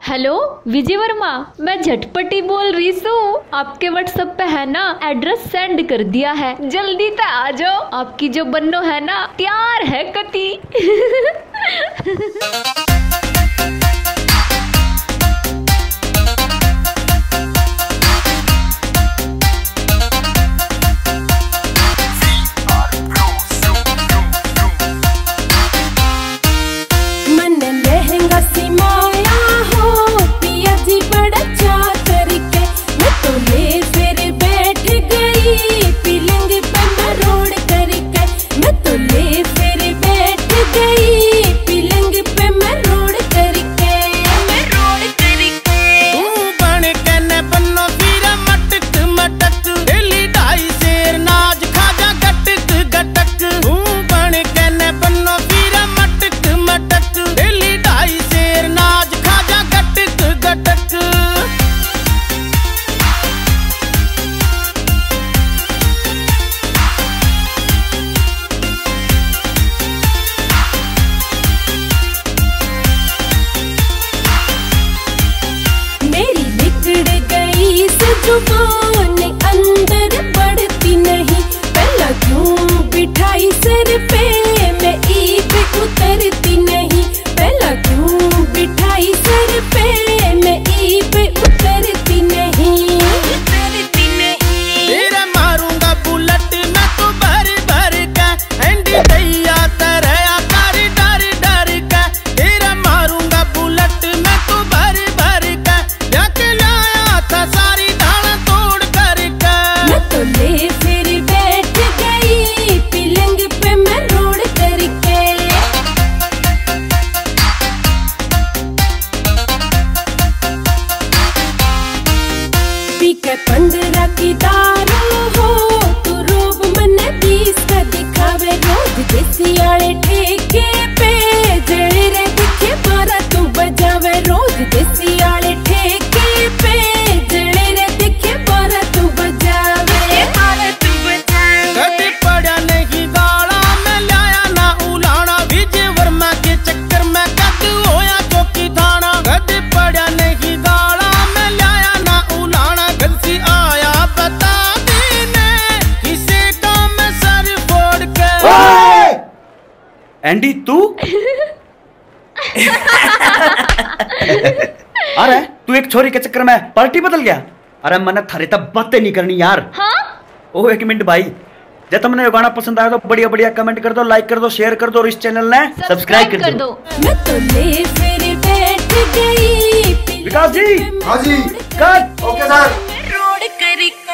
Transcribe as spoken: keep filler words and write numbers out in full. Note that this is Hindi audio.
हेलो विजय वर्मा, मैं झटपटी बोल रही हूँ। आपके व्हाट्सएप पे है ना एड्रेस सेंड कर दिया है, जल्दी तो आ जाओ। आपकी जो बन्नो है ना तैयार है कती। जुबान अंदर बढ़ती नहीं, पहला क्यों बिठाई सर पे मैं ईद उतरती नहीं, पहला क्यों बिठाई सर पे मैं ईद उतरती नहीं, उतरती नहीं। तेरा मारूंगा बुलेट मैं तो भर भर का, एंडी दैया तरया कर डर डर का। तेरा मारूंगा बुलेट मैं तो भर भर का, जाके लाया था सारी ले फिर बैठ गई पलंग पे मैं रोड करके। पी के पंद्रह की दारू हो तो रोब मन बीस का दिखावे, रोज देसी आले ठेके पे जड़े रे दिखे बारह तू बजावे, रोज देसी आले ठेके पे जड़े रे दिखे बारह तू बजावे। एंडी तू अरे तू एक छोरी के चक्कर में पार्टी बदल गया। अरे मैंने थारी तब बातें नहीं करनी यार। हाँ? ओ एक मिनट भाई, जब तुमने ये गाना पसंद आया तो बढ़िया बढ़िया कमेंट कर दो, लाइक कर दो, शेयर कर दो और इस चैनल ने सब्सक्राइब कर, कर दो। मैं तो ले फिर बैठ गई विकास जी। हाँ जी। कट। Okay sir. रोड करके।